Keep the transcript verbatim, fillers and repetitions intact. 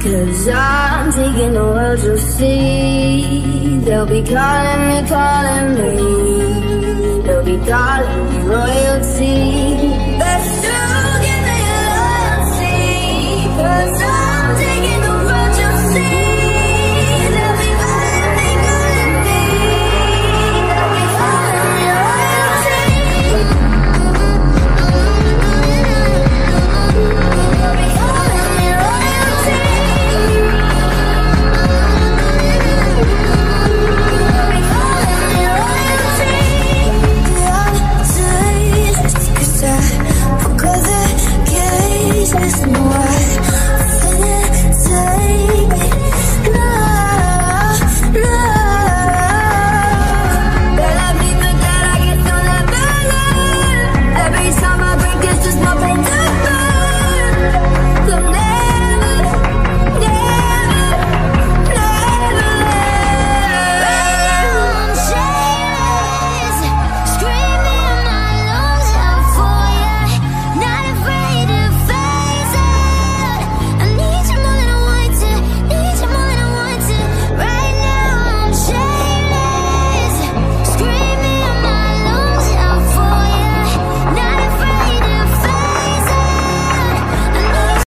'cause I'm taking the world, you'll see. They'll be calling me, calling me. They'll be calling me royalty. But still give me loyalty, 'cause I'm taking the world, you'll see.